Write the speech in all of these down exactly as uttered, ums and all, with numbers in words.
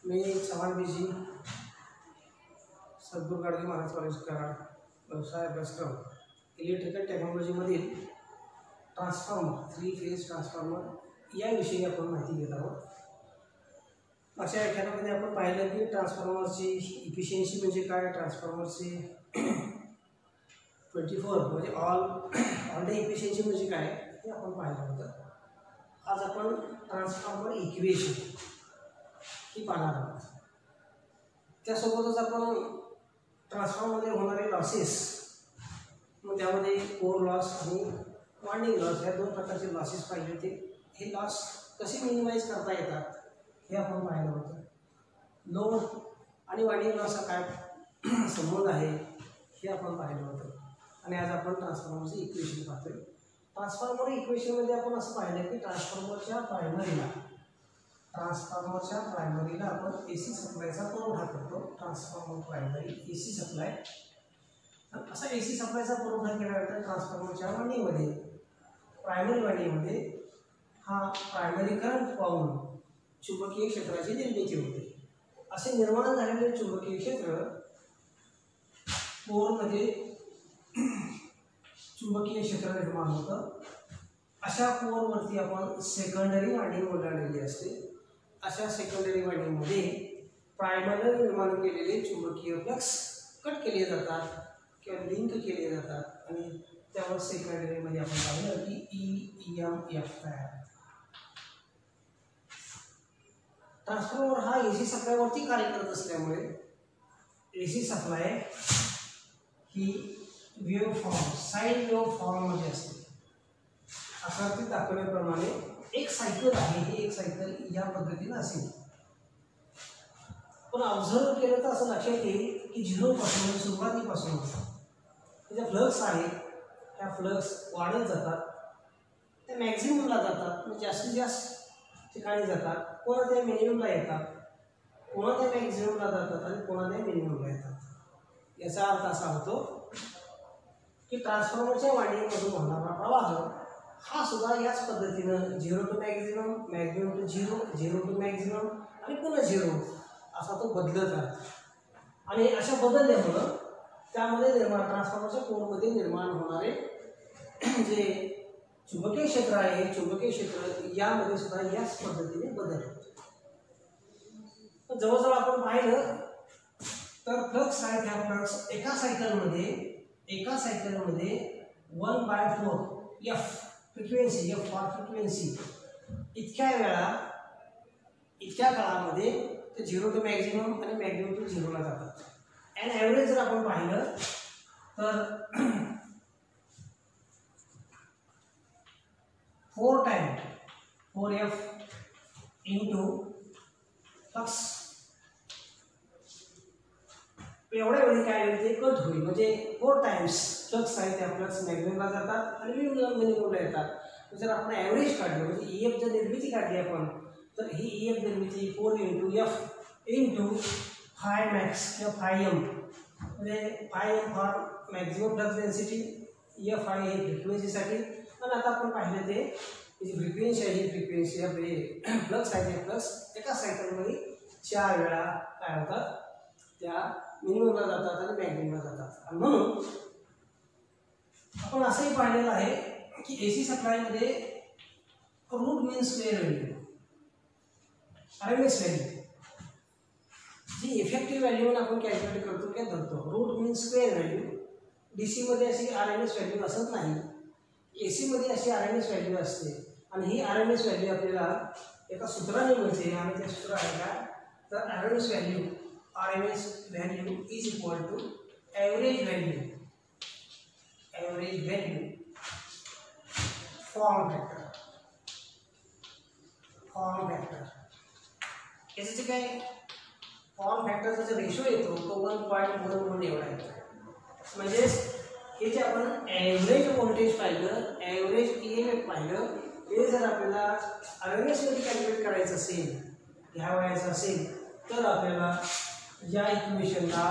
मी Chavan busy सद्गुरू Gadge Maharaj college Karad व्यवसाय अभ्यासक्रम electrical टेक्नॉलॉजीमधील ट्रान्सफॉर्मर थ्री फेज ट्रान्सफॉर्मर याविषयी आपण माहिती घेत आहोत. अशा व्याख्यानामध्ये आपण पाहिलं की ट्रान्सफॉर्मरची इफिशियन्सी म्हणजे काय, ट्रान्सफॉर्मरची ट्वेंटी फोर म्हणजे ऑल ऑल डे इफिशियन्सी म्हणजे काय हे आपण पाहिलं होतं. आज आपण ट्रान्सफॉर्मर इक्वेशन ही पाहणार आहोत. त्यासोबतच आपण ट्रान्सफॉर्मरमध्ये होणारे लॉसेस, मग त्यामध्ये कोर लॉस आणि वाइंडिंग लॉस या दोन प्रकारचे लॉसेस पाहिजे होते. हे लॉस कसे मिनिमाइज करता येतात हे आपण पाहिलं होतं. लोड आणि वाइंडिंग लॉसचा काय संबंध आहे हे आपण पाहिलं होतं. आणि आज आपण ट्रान्सफॉर्मरचे इक्वेशन पाहतोय. ट्रान्सफॉर्मर इक्वेशनमध्ये आपण असं पाहिलं की ट्रान्सफॉर्मरच्या प्रायमरीला ट्रान्सफॉर्मरच्या प्रायमरीला आपण ए सी सप्लायचा पुरवठा करतो. Transformer primary A C supply, असा ए सी सप्लायचा पुरवठा केल्यानंतर ट्रान्सफॉर्मरच्या वाइंडिंगमध्ये प्रायमरी वाइंडिंगमध्ये हा प्रायमरी करंट पाहून चुंबकीय क्षेत्राची निर्मिती होते. असे निर्माण झालेले चुंबकीय क्षेत्र कोरमध्ये चुंबकीय क्षेत्र निर्माण होतं. अशा कोरवरती आपण सेकंडरी वाइंडिंग ओलांडलेली असते. अशा सेकंडरी वाइंडिंगमध्ये प्रायमरी निर्माण केलेले चुंबकीय फ्लक्स कट केले जातात किंवा लिंक केले जातात आणि त्यावर सेकंडरीमध्ये आपण पाहिलं की ई एम एफ तयार. ट्रान्सफॉर्मर हा ए सी सप्लायवरती कार्य करत असल्यामुळे ए सी सप्लाय ही वेव्ह फॉर्म साईड वेव्ह फॉर्ममध्ये असते. आकृतीत दाखवल्याप्रमाणे एक सायकल आहे, ही एक सायकल या पद्धतीने असेल. पण ऑब्झर्व केलं तर असं लक्षात येईल की झिरोपासून सुरुवातीपासून ज्या फ्लक्स आहेत त्या फ्लक्स वाढत जातात, त्या मॅक्झिममला जातात, म्हणजे जास्तीत जास्त ठिकाणी जातात, पुन्हा त्या मिनिममला येतात, पुन्हा त्या मॅक्झिममला जातात आणि पुन्हा त्या मिनिममला येतात. याचा अर्थ असा होतो की ट्रान्सफॉर्मरच्या वाइंडिंगमधून होणारा प्रवाह हा सुद्धा याच पद्धतीनं zero to maximum, maximum to zero, zero to maximum आणि पुन्हा झिरो असा तो बदलत आहे. आणि अशा बदलल्यामुळं त्यामध्ये निर्माण ट्रान्सफॉर्मरच्या कोरमध्ये निर्माण होणारे जे चुंबकीय क्षेत्र आहे, चुंबकीय क्षेत्र यामध्ये सुद्धा याच पद्धतीने बदल होतो. जवळजवळ आपण पाहिलं तर फ्लक्स आहेत, ह्या फ्लक्स एका सायकलमध्ये एका सायकलमध्ये one by four F frequency, F for frequency इतक्या वेळा इतक्या काळामध्ये ते झिरो टू मॅक्झिमम आणि मॅक्झिमम टू झिरोला जातात. अँड ॲव्हरेज जर आपण पाहिलं तर four time four F into flux एवढ्या वेळी काय होईल ते कट होईल. म्हणजे फोर टाइम्स फ्लक्स आहे त्या फ्लक्स मॅक्झिममला जातात आणि मिनिममला येतात. जर आपण ॲव्हरेज काढलं म्हणजे ई एफ जर निर्मिती काढली आपण तर ही ई एफ निर्मिती four into F into phi max किंवा फाय एम, म्हणजे phi M for maximum flux density, F I हे फ्रिक्वेन्सीसाठी. आणि आता आपण पाहिलं ते जी फ्रिक्वेन्सी आहे ही फ्रिक्वेन्सी आपले फ्लक्स आहे ते फ्लक्स एका सायकलमध्ये चार वेळा काय होतात त्या मिनिममला जातात आणि मॅक्झिममला जातात. आणि म्हणून आपण असंही पाहिलेलं आहे की ए सी सप्लायमध्ये root mean square value, R M S value जी इफेक्टिव्ह व्हॅल्यू म्हणून आपण कॅल्क्युलेट करतो काय धरतो. Root mean square value D सीमध्ये अशी आर एम एस व्हॅल्यू असत नाही, ए सीमध्ये अशी आर एम एस व्हॅल्यू असते. आणि ही आर एम एस व्हॅल्यू आपल्याला एका सूत्राने मिळते आणि ते सूत्र आहे का तर R M S value R M S value is equal to average value average value form factor form factor याचं जे काय फॉर्म फॅक्टरचा जो रेशो येतो तो वन पॉईंट वन वन एवढा येतो. म्हणजेच हे जे आपण ॲव्हरेज व्होल्टेज पाहिलं, ॲव्हरेज ई एम एफ पाहिलं, हे जर आपल्याला आर एम एसमध्ये कॅल्क्युलेट करायचं असेल, घ्यावायचं असेल तर आपल्याला या इक्वेशनला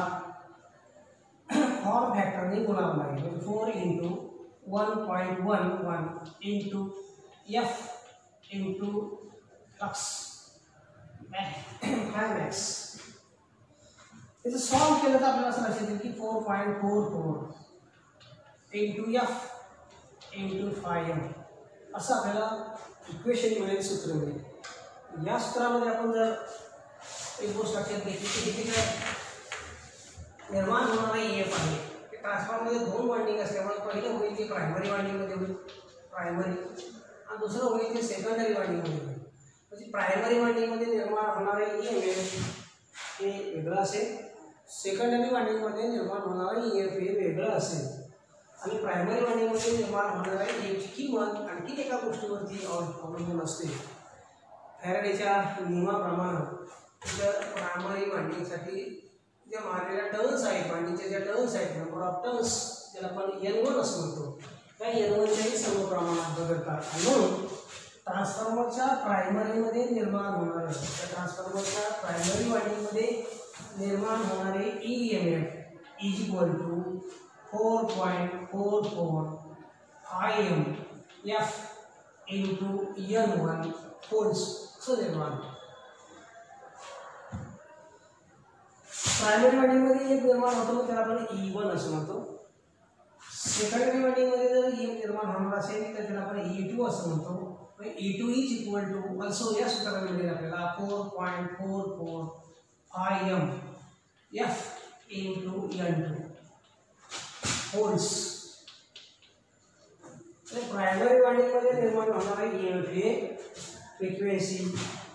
फॉर्म फॅक्टरने गुणावं लागेल. म्हणजे four into one point one one into F into flux phi max. त्याचं सॉल्व केलं तर आपल्याला असं लक्षात येईल की four point four four into F into phi M असं आपल्याला इक्वेशन मिळेल, सूत्र मिळेल. या सूत्रामध्ये आपण जर एक गोष्ट लक्षात घेतली की तिथे काय निर्माण होणारा ई एफ आहे. ट्रान्सफॉर्मरमध्ये दोन वाइंडिंग असल्यामुळे पहिलं होईल ते प्रायमरी वाइंडिंगमध्ये होईल, प्रायमरी, आणि दुसरं होईल ते सेकंडरी वाइंडिंगमध्ये होईल. म्हणजे प्रायमरी वाइंडिंगमध्ये निर्माण होणारे ई एम एफ हे वेगळं असेल, सेकंडरी वाइंडिंगमध्ये निर्माण होणारा ई एफ हे वेगळं असेल, आणि प्रायमरी वाइंडिंगमध्ये निर्माण होणाऱ्या ई एफची किंमत आणखी एका गोष्टीवरती अवलंबून असते. फॅरेडेच्या नियमाप्रमाणे तर प्रायमरी वाइंडिंगसाठी ज्या मारलेल्या टर्न्स आहेत, वाइंडिंगच्या ज्या टर्न्स आहेत, नंबर ऑफ टर्न्स ज्याला आपण एन वन असं म्हणतो, त्या एन वनच्याही सर्व प्रमाणात बदलतात. म्हणून ट्रान्सफॉर्मरच्या प्रायमरीमध्ये निर्माण होणारे त्या ट्रान्सफॉर्मरच्या प्रायमरी वाइंडिंगमध्ये निर्माण होणारे E M F is equal to four point four four phi M F into N one फोल्स असं निर्माण. प्रायमरी वाइंडिंगमध्ये एक निर्माण होतो मग त्याला आपण ई वन असं म्हणतो. सेकंडरी वाइंडिंगमध्ये जर ई निर्माण होणार असेल तर त्याला आपण ई टू असं म्हणतो. E two is equal to also या सूत्राने मिळेल आपल्याला four point four four phi M F into N two volts. Primary वाइंडिंगमध्ये निर्माण होणारा ई एम एफ हे फ्रिक्वेन्सी,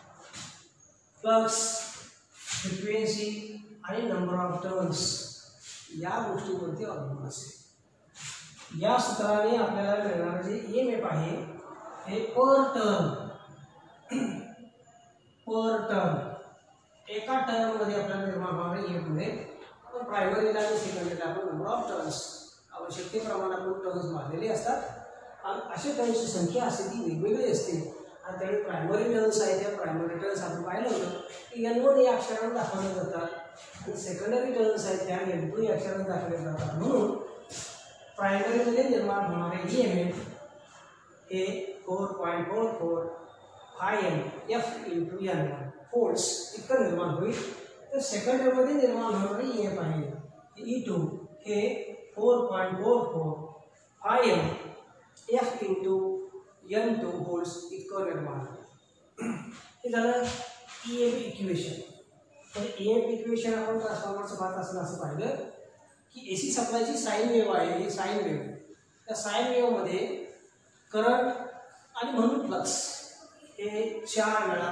फ्लक्स, फ्रिक्वेन्सी आणि नंबर ऑफ टर्न्स या गोष्टीवरती अवलंबून असेल. या सूत्राने आपल्याला मिळणारे जे ई एम एफ आहे हे पर टर्न पर टर्न एका टर्नमध्ये आपल्याला निर्माण होणारे ई एम एफ मिळेल. आपण प्रायमरीला आणि सेकंडरीला आपण नंबर ऑफ टर्न्स आवश्यकतेप्रमाणे आपण टर्न्स मारलेले असतात, आणि अशा टर्न्सची संख्या असते ती वेगवेगळी असते. आणि त्यावेळी प्रायमरी टर्न्स आहे त्या प्रायमरी टर्न्स आपण पाहिलं होतं की एन वन या अक्षराने दाखवले जातात, आणि सेकंडरी टर्न्स आहेत त्या एन टू या अक्षराने दाखवले जातात. म्हणून प्रायमरीमध्ये निर्माण होणारे ई एम एफ हे four point four four phi M F into N one फोल्स इतकं निर्माण होईल. तर सेकंडरीमध्ये निर्माण होणारे ई एम एफ आहे ई टू हे four point four four phi M F into N two volts इतकं निर्माण. हे झालं ई एम इक्वेशन. तर ई एम इक्वेशन आपण ट्रान्सफॉर्मरचं पाहत असताना असं पाहिलं की ए सी सप्लायची साईन वेव्ह आहे, ही साईन वेव्ह. त्या साईन वेव्हमध्ये करंट आणि म्हणून फ्लक्स हे चार वेळा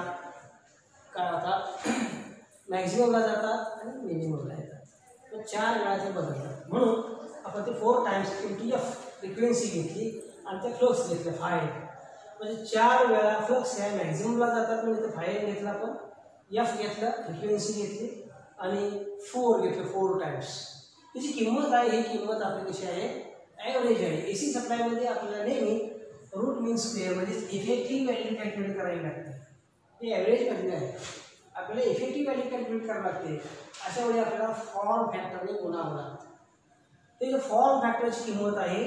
काय होतात, मॅक्झिममला जातात आणि मिनिममला येतात. तर चार वेळा ते बदलतात. म्हणून आपण ते four times into F frequency घेतली आणि ते फ्लक्स घेतले फाय. म्हणजे चार वेळा फ्लक्स ह्या मॅक्झिममला जातात, म्हणजे ते फाय घेतलं आपण, एफ घेतलं, फ्रिक्वेन्सी घेतली आणि फोर घेतलं फोर टाइम्स. त्याची किंमत आहे, ही किंमत आपली कशी आहे, ॲव्हरेज आहे. ए सी सप्लायमध्ये आपल्याला नेहमी रूट मीन स्क्वेअर म्हणजे इफेक्टिव्ह व्हॅल्यू कॅल्क्युलेट करावी लागते. हे ॲव्हरेज व्हॅल्यू आहे, आपल्याला इफेक्टिव्ह व्हॅल्यू कॅल्क्युलेट करावी लागते. अशा वेळी आपल्याला फॉर्म फॅक्टरने गुणावं लागतं. ते जे फॉर्म फॅक्टरची किंमत आहे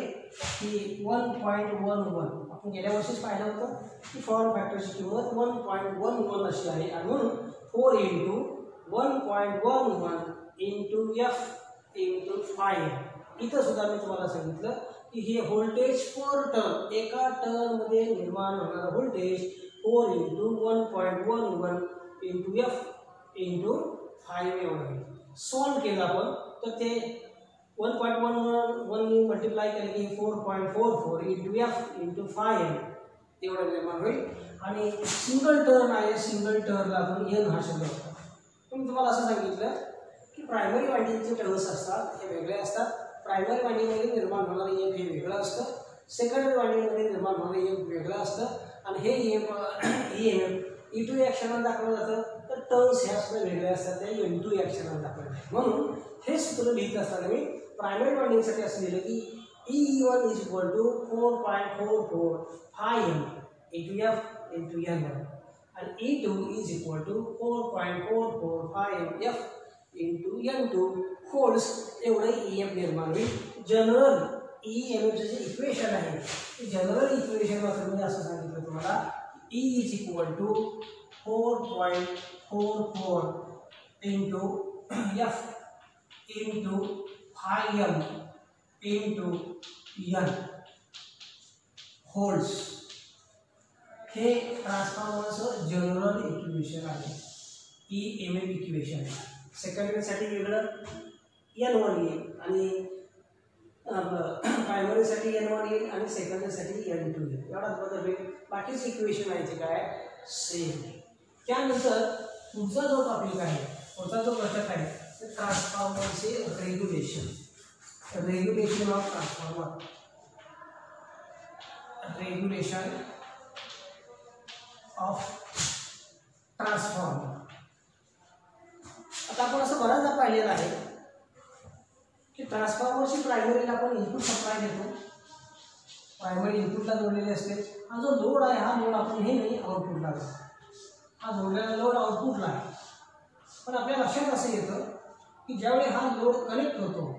की वन पॉईंट वन वन आपण गेल्या वर्षीच पाहिलं होतं की फॉर्म फॅक्टरची किंमत वन पॉईंट वन वन अशी आहे. आणि म्हणून four into one point one one into F into phi. इथं सुद्धा मी तुम्हाला सांगितलं की हे व्होल्टेज पर टर्न एका टर्नमध्ये निर्माण होणारं voltage four into one point one one into F into five एवढं आहे. सॉल्व केलं आपण तर ते one point one one one multiply केलं की four point four four into F into phi M एवढं निर्माण होईल. आणि सिंगल टर्न आहे, सिंगल टर्नला आपण एन हा शब्द असतो. मी तुम्हाला असं सांगितलं की प्रायमरी वाइंडिंगचे टर्न्स असतात हे वेगळे असतात. प्रायमरी वाइंडिंगमध्ये निर्माण होणारं ई एम हे वेगळं असतं, सेकंडरी वाइंडिंगमध्ये निर्माण होणारं ई एम वेगळं असतं. आणि हे E M E M F E two या क्षणाला दाखवलं जातं, तर टर्न्स ह्या सुद्धा वेगळ्या असतात, त्या एन टू या क्षणाला दाखवलं. म्हणून हे सूत्र लिहित असताना मी प्रायमरी वाइंडिंगसाठी असं लिहिलं की E one is equal to four point four four phi M into F into N one, आणि E two is equal to four point four four phi M F into N two volts एवढं E M निर्माण होईल. General E M एफचं जे equation आहे ते general equation वापरून मी असं सांगितलं तुम्हाला E is equal to four point four four into F into phi M into N volts हे ट्रान्सफॉर्मरचं जनरल इक्वेशन आहे, ई एम एफ इक्वेशन आहे. सेकंडरीसाठी वेगळं एन वन येईल आणि प्रायमरीसाठी एन वन येईल आणि सेकंडरीसाठी एन टू येईल. एवढाच बदल होईल. बाकीचे इक्वेशन आहे ते काय सेम. त्यानंतर पुढचा जो टॉपिक आहे, पुढचा जो घटक आहे ते ट्रान्सफॉर्मरचे regulation. Regulation of transformer. Regulation of transformer. आता आपण असं बऱ्याचदा पाहिलेलं आहे की ट्रान्सफॉर्मरची प्रायमरीला आपण इनपुट सप्लाय देतो, प्रायमरी इनपुटला जोडलेले असते. हा जो लोड आहे हा लोड आपण हे नाही आउटपुटला देतो, हा जोडलेला लोड आउटपुटला आहे. पण आपल्या लक्षात असं येतं की ज्यावेळी हा लोड कनेक्ट होतो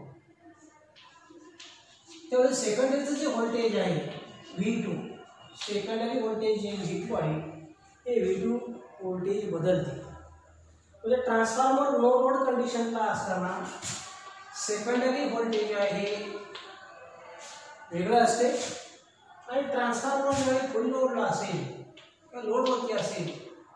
त्यावेळी सेकंडरीचं जे व्होल्टेज आहे व्ही टू, सेकंडरी व्होल्टेज जे व्ही टू आहे ते व्ही टू व्होल्टेज बदलते. म्हणजे ट्रान्सफॉर्मर नो लोड कंडिशनला असताना सेकंडरी व्होल्टेज आहे वेगळं असते आणि ट्रान्सफॉर्मर ज्यावेळी फुल लोडला असेल किंवा लोडवरती असेल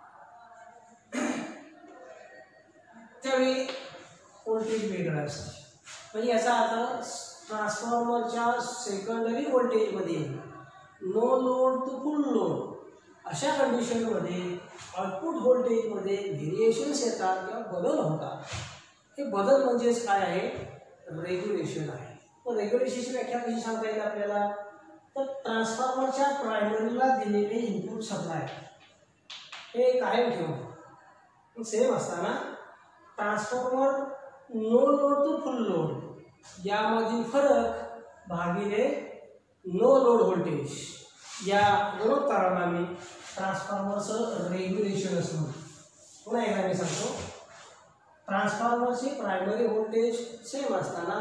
त्यावेळी व्होल्टेज वेगळं असते. म्हणजे याचा अर्थ ट्रान्सफॉर्मरच्या सेकंडरी व्होल्टेजमध्ये no load to full load अशा कंडिशनमध्ये आउटपुट व्होल्टेजमध्ये व्हेरिएशन्स येतात किंवा बदल होतात. हे बदल म्हणजेच काय आहे, रेग्युलेशन आहे. मग रेग्युलेशनची व्याख्या कशी सांगता येईल आपल्याला, तर ट्रान्सफॉर्मरच्या प्रायमरीला दिलेले इनपुट सप्लाय हे कायम ठेवून सेम असताना transformer no load to full load यामधील फरक भागिले नो लोड व्होल्टेज या गुणोत्तराला मी ट्रान्सफॉर्मरचं रेग्युलेशन असं म्हणतो. पुन्हा एकदा मी सांगतो, ट्रान्सफॉर्मरचे प्रायमरी व्होल्टेज सेम असताना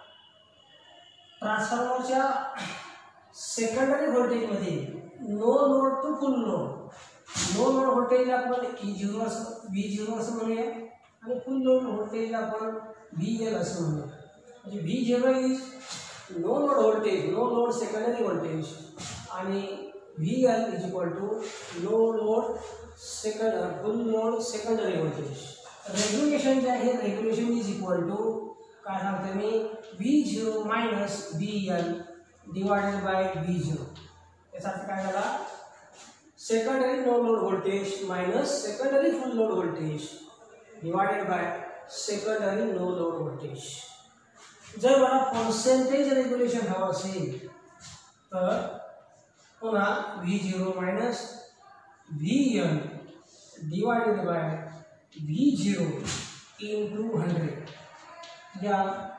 ट्रान्सफॉर्मरच्या सेकंडरी व्होल्टेजमध्ये no load to full load, no load व्होल्टेजला आपण ई झिरो असं व्ही झिरो असं म्हणूया आणि फुल लोड व्होल्टेजला आपण व्ही एल असं म्हणूया. म्हणजे V zero is no load voltage, no load secondary voltage आणि V L is equal to no load second full load secondary voltage. Regulation जे आहे रेग्युलेशन इज इक्वल टू काय सांगतो मी V zero minus V L divided by V zero. याचा अर्थ काय झाला, secondary no load voltage minus secondary full load voltage divided by secondary no load voltage. जर मला पर्सेंटेज रेग्युलेशन हवं असेल तर पुन्हा V zero minus V N divided by V zero into hundred या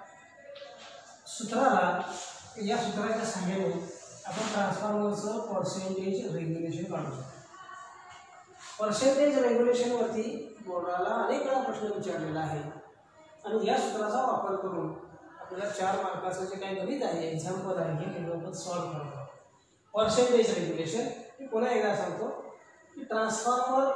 सूत्राला या सूत्राच्या सहाय्याने आपण ट्रान्सफॉर्मरचं पर्सेंटेज रेग्युलेशन काढू शकतो. पर्सेंटेज रेग्युलेशनवरती बोर्डाला अनेक वेळा प्रश्न विचारलेला आहे आणि या सूत्राचा वापर करून आपल्याला चार मार्काचं जे काही गणित आहे, एक्झाम्पल आहे, हे एक्झाम्पल सॉल्व्ह करतो. पर्सेंटेज रेग्युलेशन मी पुन्हा एकदा सांगतो की ट्रान्सफॉर्मर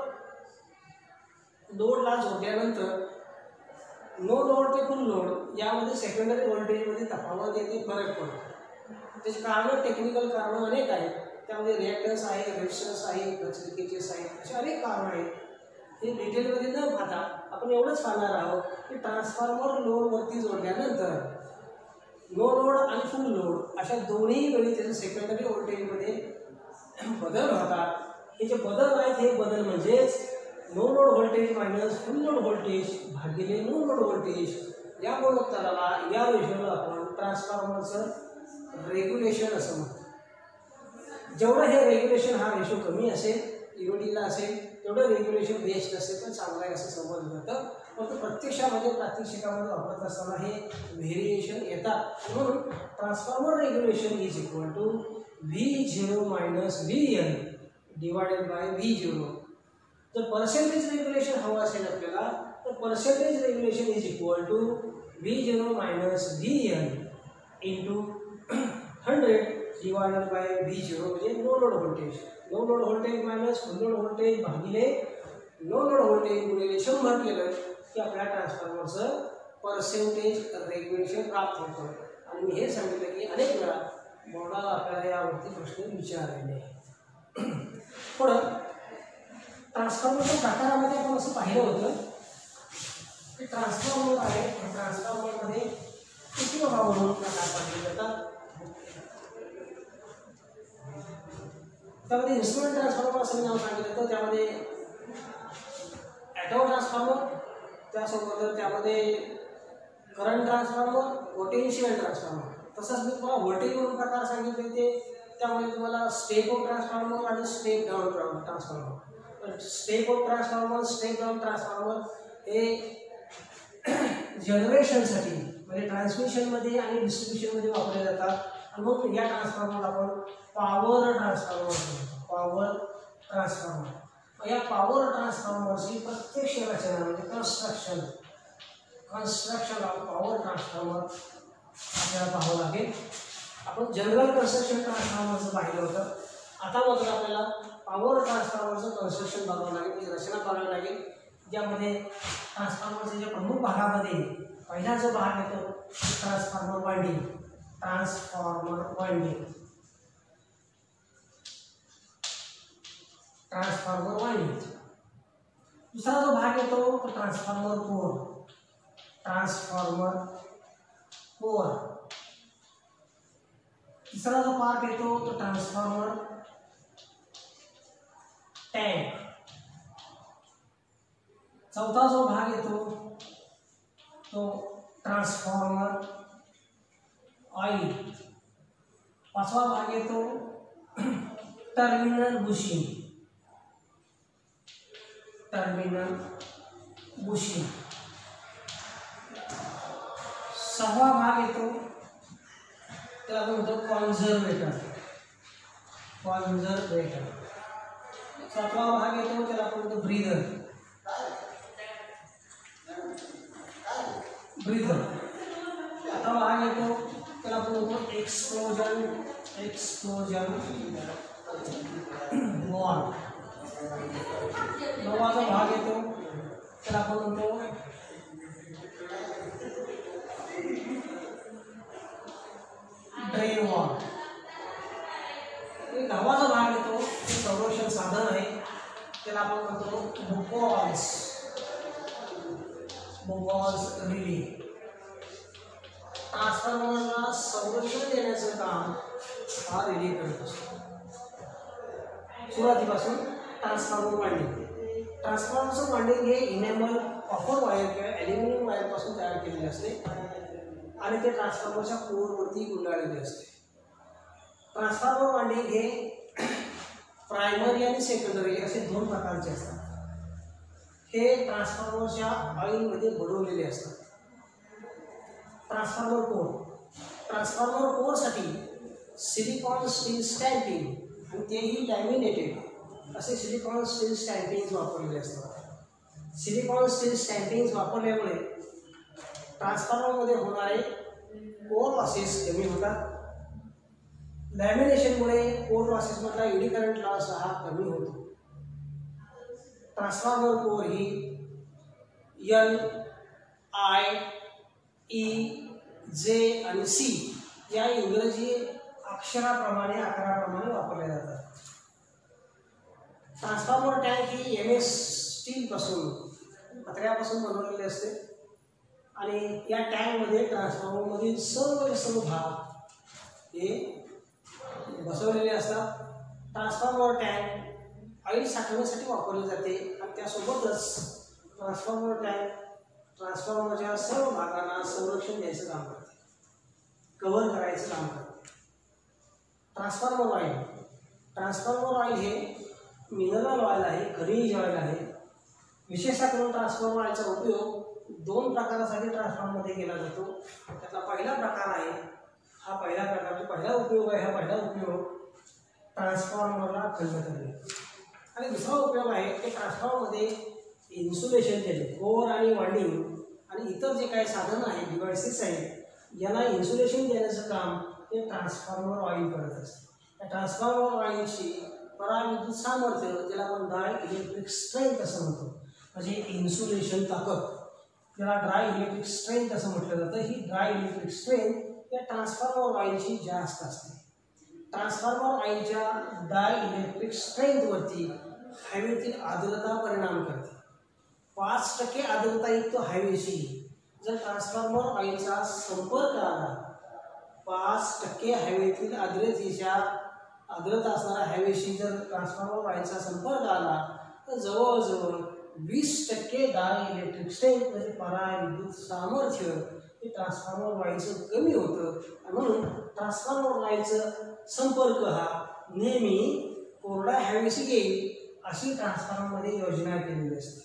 लोडला जोडल्यानंतर नो लोड ते फुल लोड यामध्ये सेकंडरी व्होल्टेजमध्ये तफावत येते, फरक पडतो. त्याची कारणं टेक्निकल कारणं अनेक आहेत. त्यामध्ये रिॲक्टन्स आहे, रेजिस्टन्स आहे, लिकेजेस आहेत, अशी अनेक कारणं आहेत. हे डिटेलमध्ये न पाहता आपण एवढंच पाहणार आहोत की ट्रान्सफॉर्मर लोडवरती जोडल्यानंतर नो लोड आणि फुल लोड अशा दोन्ही वेळी त्याचं सेकंडरी व्होल्टेजमध्ये बदल होतात. हे जे बदल आहेत हे बदल म्हणजेच no load voltage minus full load voltage भागिले नो लोड व्होल्टेज या गुणोत्तराला या रेशोला आपण ट्रान्सफॉर्मरचं रेग्युलेशन असं म्हणतो. जेवढं हे रेग्युलेशन हा रेशो कमी असेल, ईओडीला असेल, तेवढं रेग्युलेशन बेस्ट असेल तर चांगलं आहे असं समजलं जातं. फक्त प्रत्यक्षामध्ये प्रात्यक्षिकामध्ये वापरत असताना हे व्हेरिएशन येतात. म्हणून transformer regulation is equal to V zero minus V N divided by V zero. जर पर्सेंटेज रेग्युलेशन हवं असेल आपल्याला तर percentage regulation is equal to V zero minus V N into hundred divided by V zero म्हणजे no load voltage. No load voltage minus full load voltage भागिले no load voltage गुणिले जर केलं की आपल्याला ट्रान्सफॉर्मरचं पर्सेंटेज रेग्युलेशन प्राप्त होतं. आणि मी हे सांगितलं की अनेक वेळा बोर्डाला आपल्याला यावरती प्रश्न विचारलेले आहे. पुढं ट्रान्सफॉर्मरच्या प्रकारामध्ये आपण असं पाहिलं होतं की ट्रान्सफॉर्मर आहे, ट्रान्सफॉर्मरमध्ये किती भाग म्हणून प्रकार पाडले जातात. त्यामध्ये इन्स्ट्रुमेंट ट्रान्सफॉर्मर असं नाव सांगितलं तर त्यामध्ये ॲटो ट्रान्सफॉर्मर, त्यासोबत त्यामध्ये करंट ट्रान्सफॉर्मर, पोटेन्शियल ट्रान्सफॉर्मर. तसंच मी तुम्हाला व्होल्टेज म्हणून प्रकार सांगितले ते त्यामध्ये तुम्हाला स्टेप अप ट्रान्सफॉर्मर आणि step down transformer. Step up transformer, step down transformer हे जनरेशनसाठी म्हणजे ट्रान्समिशनमध्ये आणि डिस्ट्रीब्युशनमध्ये वापरले जातात. आणि मग या ट्रान्सफॉर्मरला आपण पॉवर ट्रान्सफॉर्मर म्हणतो. पॉवर ट्रान्सफॉर्मर या पॉवर ट्रान्सफॉर्मरची प्रत्यक्ष रचना म्हणजे construction construction of power transformer आपल्याला पाहावं लागेल. आपण जनरल कन्स्ट्रक्शन ट्रान्सफॉर्मरचं पाहिलं होतं. आता मात्र आपल्याला पॉवर ट्रान्सफॉर्मरचं कन्स्ट्रक्शन बघावं लागेल, त्याची रचना पाहावी लागेल. ज्यामध्ये ट्रान्सफॉर्मरच्या ज्या प्रमुख भागामध्ये पहिला जो भाग येतो transformer winding. Transformer winding transformer winding दुसरा जो भाग येतो तो ट्रान्सफॉर्मर कोर. ट्रान्सफॉर्मर कोर तिसरा जो पार्ट येतो तो ट्रान्सफॉर्मर टँक. चौथा जो भाग येतो तो ट्रान्सफॉर्मर ऑइल. पाचवा भाग येतो टर्मिनल बुशिंग. Terminal bushing. सहावा भाग येतो त्याला आपण म्हणतो कॉन्झर्वेटर. कॉन्झर्वेटर. सातवा भाग येतो त्याला आपण म्हणतो ब्रीदर. ब्रीदर. आठवा भाग येतो त्याला आपण म्हणतो एक्सप्लोजन. Explosion valve. नववा जो भाग येतो त्याला आपण म्हणतो ड्रेन वॉल्व. दहावा जो भाग येतो ते संरक्षण साधन आहे त्याला आपण म्हणतो बुकॉल्स. बुकॉल्स रिले. ट्रान्सफॉर्मरला संरक्षण देण्याचं काम हा रिले करत असतो. सुरुवातीपासून ट्रान्सफॉर्मर वाइंडिंग. ट्रान्सफॉर्मरचं वाइंडिंग हे इनेमल कॉपर वायर किंवा ॲल्युमिनियम वायरपासून तयार केलेले असते आणि ते ट्रान्सफॉर्मरच्या कोरवरती गुंडाळलेले असते. ट्रान्सफॉर्मर वाइंडिंग हे प्रायमरी आणि सेकंडरी असे दोन प्रकारचे असतात. हे ट्रान्सफॉर्मरच्या ऑइलमध्ये बुडवलेले असतात. Transformer core. ट्रान्सफॉर्मर कोरसाठी सिलिकॉन स्टील स्टॅम्पिंग आणि तेही लॅमिनेटेड असे सिलिकॉन स्टील स्टॅम्पिंग्स वापरलेले असतात. सिलिकॉन स्टील स्टॅम्पिंग्स वापरल्यामुळे ट्रान्सफॉर्मरमध्ये होणारे कोर लॉसेस कमी होतात. लॅमिनेशनमुळे कोर लॉसेसमधला एडी करंट लॉस हा कमी होतो. ट्रान्सफॉर्मर कोर ही एल आय ई जे आणि सी या इंग्रजी अक्षराप्रमाणे आकाराप्रमाणे वापरले जातात. ट्रान्सफॉर्मर टँक ही एम एस स्टीलपासून पत्र्यापासून बनवलेली असते आणि या टँकमध्ये ट्रान्सफॉर्मरमधील सर्व सर्व भाग हे बसवलेले असतात. ट्रान्सफॉर्मर टँक ऑइल साठवण्यासाठी वापरले जाते आणि त्यासोबतच ट्रान्सफॉर्मर टँक ट्रान्सफॉर्मरच्या सर्व भागांना संरक्षण द्यायचं काम करते, कव्हर करायचं काम करते. Transformer oil. ट्रान्सफॉर्मर ऑइल हे मिनरल ऑइल आहे, खनिज ऑइल आहे. विशेषतः करून ट्रान्सफॉर्मर ऑइलचा उपयोग दोन प्रकारासाठी ट्रान्सफॉर्मरमध्ये केला जातो. त्यातला पहिला प्रकार आहे हा पहिला प्रकार पहिला उपयोग आहे हा पहिला उपयोग ट्रान्सफॉर्मरला थंड करणे आणि दुसरा उपयोग आहे ते ट्रान्सफॉर्मरमध्ये इन्सुलेशन देणे. कोर आणि वाइंडिंग आणि इतर जे काही साधनं आहेत, डिव्हाइसेस आहेत, यांना इन्सुलेशन देण्याचं काम हे ट्रान्सफॉर्मर ऑइल करत असते. त्या ट्रान्सफॉर्मर ऑइलची पराविद्युत सामर्थ्य ज्याला आपण डाय इलेक्ट्रिक स्ट्रेंथ असं म्हणतो म्हणजे इन्सुलेशन ताकद, त्याला ड्राय इलेक्ट्रिक स्ट्रेंथ असं म्हटलं जातं. ही ड्राय इलेक्ट्रिक स्ट्रेंथ या ट्रान्सफॉर्मर ऑइलची जास्त असते. ट्रान्सफॉर्मर ऑइलच्या ड्राय इलेक्ट्रिक स्ट्रेंथवरती हवेतील आर्द्रता परिणाम करते. पाच टक्के आर्द्रतायुक्त हवेशी जर ट्रान्सफॉर्मर ऑइलचा संपर्क आला, पाच टक्के हवेतील आर्द्रतेच्या आर्द्रता असणाऱ्या हवेशी जर ट्रान्सफॉर्मर ऑइलचा संपर्क आला तर जवळजवळ वीस टक्के ड्राय इलेक्ट्रिक स्ट्रेंथ म्हणजे पराविद्युत सामर्थ्य हे ट्रान्सफॉर्मर ऑइलचं कमी होतं. म्हणून ट्रान्सफॉर्मर ऑइलचं संपर्क हा नेहमी कोरड्या हवेशी येईल अशी ट्रान्सफॉर्मरमध्ये योजना केलेली असते.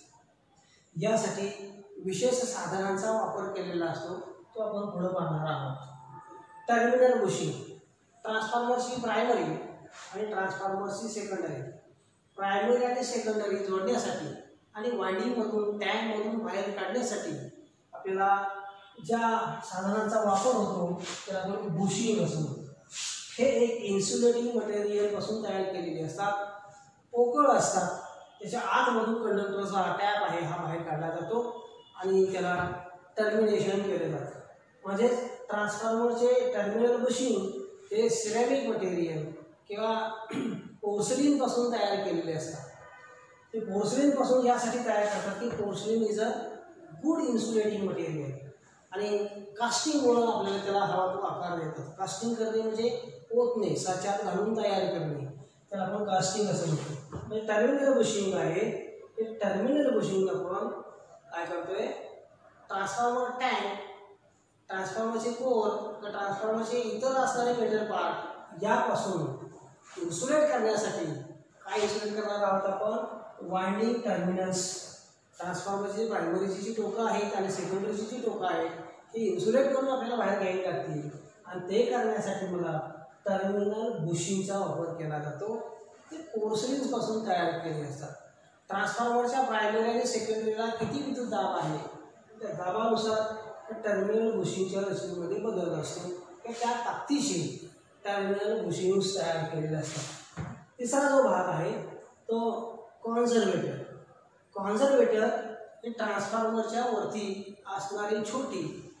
यासाठी विशेष साधनांचा वापर केलेला असतो, तो आपण पुढे पाहणार आहोत. टर्मिनल बुशिंग, ट्रान्सफॉर्मरची प्रायमरी आणि ट्रान्सफॉर्मरची सेकंडरी, प्रायमरी आणि सेकंडरी जोडण्यासाठी आणि वाइंडिंगमधून टँकमधून बाहेर काढण्यासाठी आपल्याला ज्या साधनांचा वापर होतो त्याला आपण बुशिंग असं म्हणतो. हे एक इन्सुलेटिंग मटेरियलपासून तयार केलेले असतात, पोकळ असतात. त्याच्या आतमधून कंडक्टरचा टॅप आहे हा बाहेर काढला जातो आणि त्याला टर्मिनेशन केलं जातं. म्हणजेच ट्रान्सफॉर्मरचे टर्मिनल बुशिंग हे सिरॅमिक मटेरियल किंवा पोर्सलिनपासून तयार केलेले असतात. ते पोर्सलिनपासून यासाठी तयार करतात की porcelain is a good insulating material आणि कास्टिंगमुळं आपल्याला त्याला हवा तो आकार देतात. कास्टिंग करणे म्हणजे पोतणे, साच्यात घालून तयार करणे, त्याला आपण कास्टिंग असं म्हणतो. म्हणजे टर्मिनल बुशिंग आहे, ते टर्मिनल बुशिंग आपण काय करतोय, ट्रान्सफॉर्मर टँक, ट्रान्सफॉर्मरचे कोर, ट्रान्सफॉर्मरचे इतर असणारे मेटल पार्ट यापासून इन्सुलेट करण्यासाठी काय इन्सुलेट करणार आहोत आपण, वाइंडिंग टर्मिनल्स. ट्रान्सफॉर्मरची प्रायमरीची जी टोकं आहेत आणि सेकंडरीची जी टोकं आहेत हे इन्सुलेट करून आपल्याला बाहेर घ्यावी लागतील आणि ते करण्यासाठी मला टर्मिनल बुशिंगचा वापर केला जातो. ते पोर्सलिन्सपासून तयार केले असतात. ट्रान्सफॉर्मरच्या प्रायमरी आणि सेकंडरीला किती विद्युत दाब आहे त्या दाबानुसार टर्मिनल बुशिंगच्या रचनेमध्ये बदल असतो की त्या ताकदीशी टर्मिनल बुशिंग्स तयार केलेले असतात. तिसरा जो भाग आहे तो कॉन्झर्वेटर. कॉन्झर्वेटर हे ट्रान्सफॉर्मरच्या वरती असणारी छोटी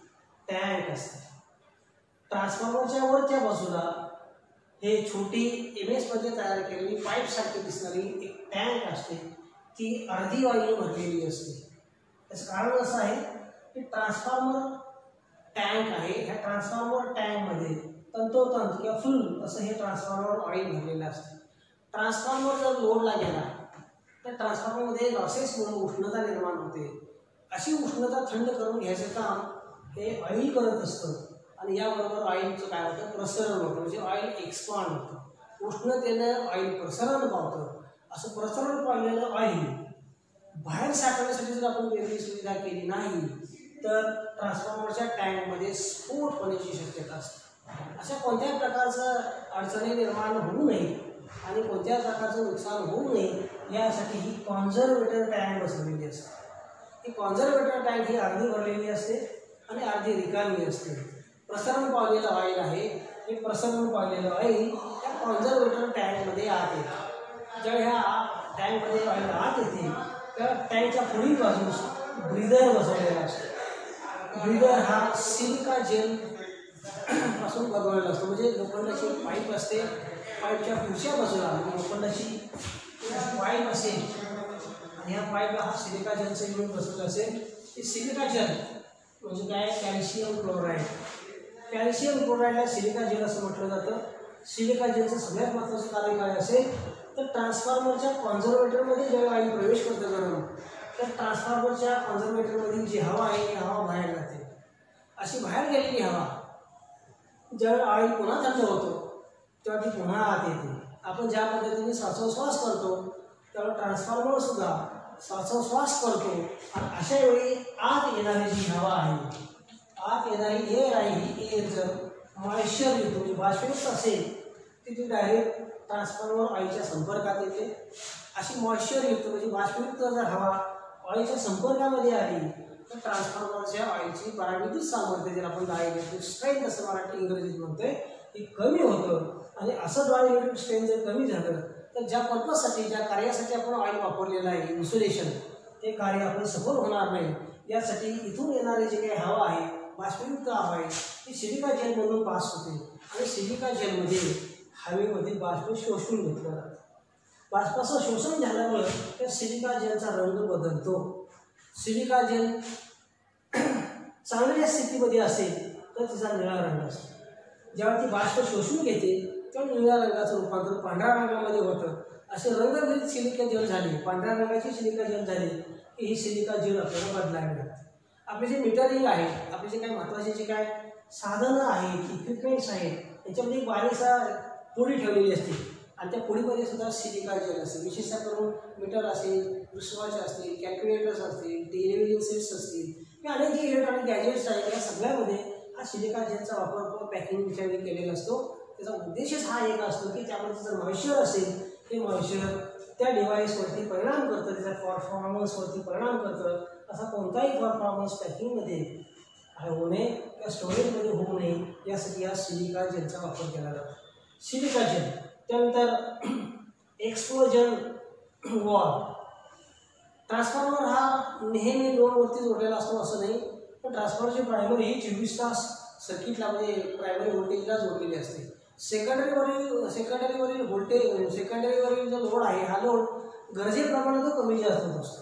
टँक असते. ट्रान्सफॉर्मरच्या वरच्या बाजूला हे छोटी एम एसमध्ये तयार केलेली पाईपसारखी दिसणारी एक टँक असते, ती अर्धी वायू भरलेली असते. त्याचं कारण असं आहे की ट्रान्सफॉर्मर टँक आहे, ह्या ट्रान्सफॉर्मर टँकमध्ये तंतोतंत किंवा फुल असं हे ट्रान्सफॉर्मर ऑइल भरलेलं असतं. ट्रान्सफॉर्मर जर लोडला गेला तर ट्रान्सफॉर्मरमध्ये लॉसेसमुळे उष्णता निर्माण होते. अशी उष्णता थंड करून घ्यायचं काम हे ऑइल करत असतं आणि याबरोबर ऑइलचं काय होतं, प्रसरण होतं. म्हणजे ऑइल एक्सपांड होतं, उष्णतेनं ऑइल प्रसरण पावतं. असं प्रसरण पावलेलं ऑइल बाहेर साठवण्यासाठी जर आपण वेगळी सुविधा केली नाही तर ट्रान्सफॉर्मरच्या टँकमध्ये स्फोट होण्याची शक्यता असते. अशा कोणत्याही प्रकारचं अडचणी निर्माण होऊ नये आणि कोणत्याही प्रकारचं नुकसान होऊ नये यासाठी ही कॉन्झर्वेटर टँक बसवलेली असते. ही कॉन्झर्वेटर टँक ही अर्धी भरलेली असते आणि अर्धी रिकामी असते. प्रसरण पावलेलं ऑइल आहे, हे प्रसरण पावलेलं ऑइल त्या कॉन्झर्वेटर टँकमध्ये आत येते. ज्यावेळी ह्या टँकमध्ये ऑइल आत येते तेव्हा टँकच्या पुढील बाजूस ब्रीदर बसवलेला असतो. ब्रीदर हा सिलिका जेल पासून बनवलेला असतो. म्हणजे लोखंडाची पाईप असते, पाईपच्या पुढच्या बाजूला लोखंडाची पाईप असेल आणि ह्या पाईपला हा सिलिका जेलचं युनिट बसवलं असेल. हे सिलिका जेल म्हणजे काय, कॅल्शियम क्लोराईड. कॅल्शियम क्लोराईडला सिलिका जेल असं म्हटलं जातं. सिलिका जेलचं सगळ्यात महत्त्वाचं कार्य काय असेल तर ट्रान्सफॉर्मरच्या कॉन्झर्वेटरमध्ये जेव्हा ऑइल प्रवेश करतं गरम तर ट्रान्सफॉर्मरच्या कॉन्झर्वेटरमधील जी हवा आहे ती हवा बाहेर जाते. अशी बाहेर गेलेली हवा ज्यावेळी ऑइल पुन्हा थंड होतो तेव्हा ती पुन्हा आत येते. आपण ज्या पद्धतीने श्वासोश्वास करतो त्यावेळी ट्रान्सफॉर्मरसुद्धा श्वासोश्वास करतो आणि अशा वेळी आत येणारी जी हवा आहे, आत येणारी एअर आहे, ही एअर जर मॉइश्चर येतो म्हणजे बाष्पयुक्त असेल ती ती डायरेक्ट ट्रान्सफॉर्मर ऑइलच्या संपर्कात येते. अशी मॉइश्चर युक्त म्हणजे बाष्पयुक्त जर हवा ऑइलच्या संपर्कामध्ये आली तर ट्रान्सफॉर्मरच्या ऑइलची पराविद्युत सामर्थ्य जर आपण ड्राय इलेक्ट्रिक स्ट्रेंथ असं मराठी इंग्रजीत म्हणतोय ती कमी होतं. आणि असं ड्राय इलेक्ट्रिक स्ट्रेंथ जर कमी झालं तर ज्या पर्पजसाठी ज्या कार्यासाठी आपण ऑइल वापरलेलं आहे इन्सुलेशन, हे कार्य आपण सफल होणार नाही यासाठी इथून येणारे जे काही हवा आहे बाष्पयुक्त हवा आहे ती सिलिका जेलमधून पास होते आणि सिलिका जेलमध्ये हवेमध्ये बाष्प शोषून घेतलं जातं. बाष्पाचं शोषण झाल्यामुळे त्या सिलिका जेलचा रंग बदलतो. सिलिका जेल चांगल्या स्थितीमध्ये असेल तर तिचा निळा रंग असतो. जेव्हा ती बाष्प शोषून घेते तेव्हा निळ्या रंगाचं रूपांतर पांढऱ्या रंगामध्ये होतं. असे रंगभेद सिलिका जेल झाली, पांढऱ्या रंगाची सिलिका जेल झाली की ही सिलिका जेल आपल्याला बदलावी लागते. आपले जे मीटरिंग आहे, आपले जे काही महत्त्वाचे जे काय साधनं आहेत, इक्विपमेंट्स आहेत, त्याच्यामध्ये एक बारीकसा पुडी ठेवलेली असते आणि त्या पुडीमध्ये सुद्धा सिलिका जेल असते. विशेषतः करून मीटर असेल, रिस्टवॉच असतील, कॅल्क्युलेटर्स असतील, टेलिव्हिजन सेट्स असतील किंवा अनेक जे इलेक्ट्रॉनिक गॅजेट्स आहेत या सगळ्यामध्ये हा सिलिका जेलचा वापर पॅकिंगच्या वेळी केलेला असतो. त्याचा उद्देशच हा एक असतो की त्यामध्ये जर मॉइश्चर असेल ते मॉइश्चर त्या डिव्हाइसवरती परिणाम करतं, त्याच्या परफॉर्मन्सवरती परिणाम करतं. असा कोणताही परफॉर्मन्स पॅकिंगमध्ये होऊ नये किंवा स्टोरेजमध्ये होऊ नये यासाठी या सिलिका जेलचा वापर केला जातो. Silica gel. त्यानंतर एक्सप्लोजन वॉल. ट्रान्सफॉर्मर हा नेहमी लोडवरती जोडलेला असतो असं नाही, पण ट्रान्सफॉर्मरची प्रायमरी ही चोवीस तास सर्किटला म्हणजे प्रायमरी व्होल्टेजला जोडलेली असते. सेकंडरीवरील सेकंडरीवरील व्होल्टेज सेकंडरीवरील जो लोड आहे हा लोड गरजेप्रमाणे तो कमी जास्त होत असतो.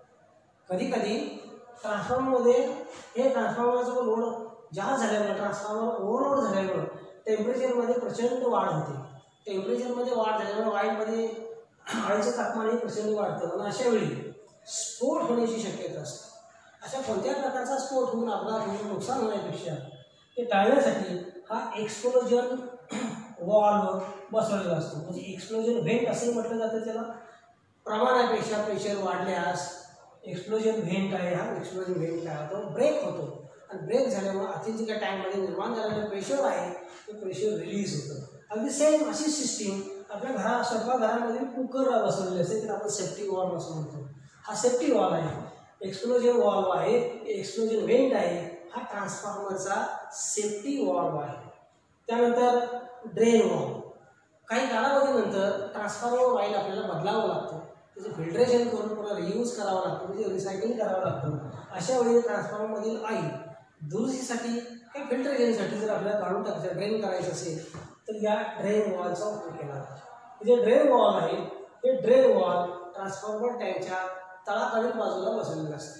कधी कधी ट्रान्सफॉर्मरमध्ये हे ट्रान्सफॉर्मरचा लोड जास्त झाल्यामुळे ट्रान्सफॉर्मर ओव्हरलोड झाल्यामुळे टेम्परेचरमध्ये प्रचंड वाढ होते. टेम्परेचरमध्ये वाढ झाल्यामुळे वायूमध्ये हवेचं तापमानही प्रचंड वाढतं आणि अशा वेळी स्फोट होण्याची शक्यता असते. अशा कोणत्या प्रकारचा स्फोट होऊन अपघात होऊन नुकसान होण्यापेक्षा ते टाळण्यासाठी हा एक्सप्लोजन वॉल्व बसवलेला असतो. म्हणजे एक्सप्लोजन व्हेंट असंही म्हटलं जातं त्याला. प्रमाणापेक्षा प्रेशर वाढल्यास एक्सप्लोजन व्हेंट आहे, हा एक्सप्लोजन व्हेंट काय होतो, ब्रेक होतो आणि ब्रेक झाल्यामुळे आतील जे काही टँकमध्ये निर्माण झालेलं प्रेशर आहे ते प्रेशर रिलीज होतं. अगदी सेम अशी सिस्टीम आपल्या घरा स्वयंपाकघरामध्ये कुकरला बसवलेली असते, त्याला आपण सेफ्टी वॉल्व असं म्हणतो. हा सेफ्टी वॉल्व आहे, एक्सप्लोजन वॉल्व आहे, एक्सप्लोजन व्हेंट आहे, हा ट्रान्सफॉर्मरचा सेफ्टी वॉल्व आहे. त्यानंतर ड्रेन वॉल्व. काही कालावधीनंतर ट्रान्सफॉर्मर ऑइल आपल्याला बदलावं लागतं, त्याचं फिल्ट्रेशन करून पुन्हा रियूज करावं लागतं, म्हणजे रिसायकलिंग करावं लागतं. अशा वेळी ट्रान्सफॉर्मरमधील ऑइल दुरुस्तीसाठी किंवा फिल्ट्रेशनसाठी जर आपल्याला काढून टाकायचं ड्रेन करायचं असेल तर या ड्रेन वॉलचा उपयोग केला जातो. जे ड्रेन वॉल आहे ते ड्रेन वॉल ट्रान्सफॉर्मर टँकच्या तळाकडील बाजूला बसवलेलं असते.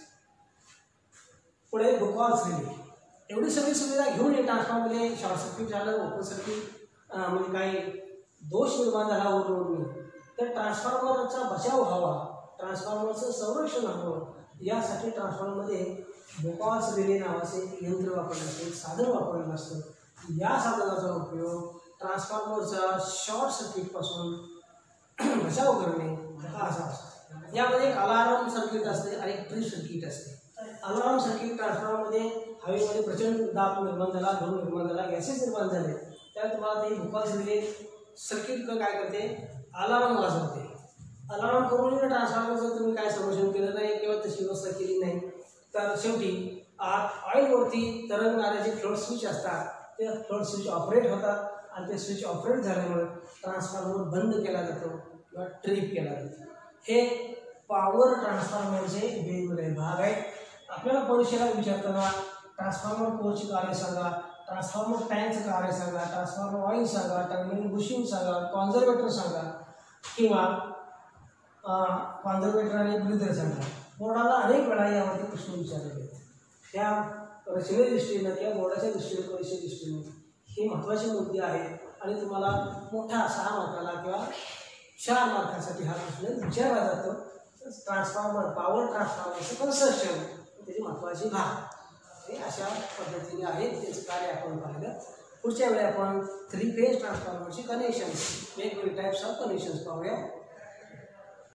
पुढे बुकॉल्स रिले. एवढी सगळी सुविधा घेऊन हे ट्रान्सफॉर्मरमध्ये शॉर्ट सर्किट झालं, ओपन सर्किट म्हणजे काही दोष निर्माण झाला ओव्हरलोडने तर ट्रान्सफॉर्मरचा बचाव व्हावा, ट्रान्सफॉर्मरचं संरक्षण व्हावं यासाठी ट्रान्सफॉर्मरमध्ये बुकॉल्स रिले नावाचे एक यंत्र वापरलं असतं, एक साधन वापरलेलं असतं. या साधनाचा उपयोग ट्रान्सफॉर्मरचा शॉर्ट सर्किटपासून बचाव करणे हा असा असतो. यामध्ये एक अलार्म सर्किट असते आणि एक ट्रिप सर्किट असते. अलार्म सर्किट ट्रान्सफॉर्मरमध्ये हवेमध्ये प्रचंड दाब निर्माण झाला, धूर निर्माण झाला, गॅसेस निर्माण झाले, त्यात तुम्हाला ते बुकॉल्स रिले सर्किट काय करते, अलार्म वाजवते. अलार्म करून ट्रान्सफॉर्मरचं तुम्ही काय संरक्षण केलं नाही किंवा तशी व्यवस्था केली नाही तर शेवटी आत ऑइलवरती तरंगणारे जे फ्लोट स्विच असतात ते फ्लोट स्विच ऑपरेट होतात आणि ते स्विच ऑपरेट झाल्यामुळे ट्रान्सफॉर्मर बंद केला जातो किंवा ट्रिप केला जातो. हे पॉवर ट्रान्सफॉर्मरचे वेगवेगळे भाग आहेत. आपल्याला परीक्षेला विचारताना ट्रान्सफॉर्मर कोरची कार्य सांगा, ट्रान्सफॉर्मर टँकचं कार्य सांगा, ट्रान्सफॉर्मर ऑइल सांगा, टर्मिनल बुशिंग सांगा, कॉन्झर्वेटर सांगा किंवा कॉन्झर्वेटर आणि ब्रिदर सांगा. बोर्डाला अनेक वेळा यामध्ये प्रश्न विचारले आहेत. त्या रचने दृष्टीनं किंवा बोर्डाच्या दृष्टीने परीक्षे दृष्टीने हे महत्त्वाचे मुद्दे आहेत आणि तुम्हाला मोठा सहा मार्काला किंवा चार मार्कासाठी हा प्रश्न विचारला जातो. ट्रान्सफॉर्मर पॉवर ट्रान्सफॉर्मरचं कन्स्ट्रक्शन त्याचे महत्त्वाचे भाग हे अशा पद्धतीने आहेत. त्याचं कार्य आपण पाहिलं. पुढच्या वेळी आपण थ्री फेज ट्रान्सफॉर्मरची कनेक्शन्स वेगवेगळे टाईप्स ऑफ कनेक्शन्स पाहूया.